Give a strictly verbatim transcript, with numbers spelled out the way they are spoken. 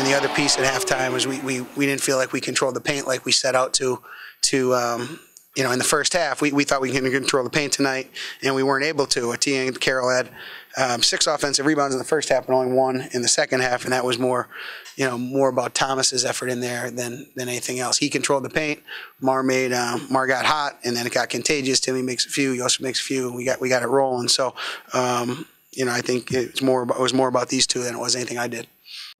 and the other piece at halftime was we, we, we didn't feel like we controlled the paint like we set out to, to um, you know, in the first half. We, we thought we could control the paint tonight, and we weren't able to. Atiya and Carroll had um, six offensive rebounds in the first half, but only one in the second half, and that was more, you know, more about Thomas's effort in there than than anything else. He controlled the paint. Mar made um, Mar got hot, and then it got contagious. Timmy makes a few. Yosef makes a few. And we got we got it rolling. So, um, you know, I think it's more about, it was more about these two than it was anything I did.